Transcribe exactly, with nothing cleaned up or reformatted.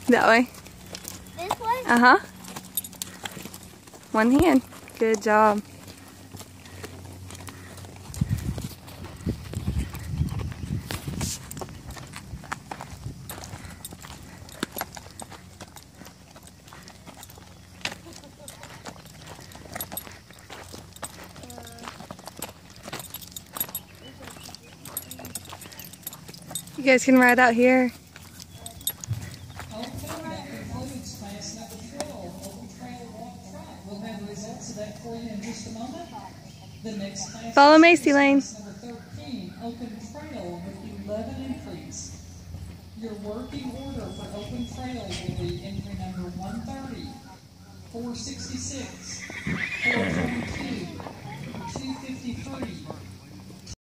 That way. This way? Uh-huh. One hand. Good job. You guys can ride out here. Follow Macy Lane. Number thirteen, open trail with eleven entries. Your working order for open trail will be entry number one thirty, four sixty-six, four twenty-two, two fifty-three,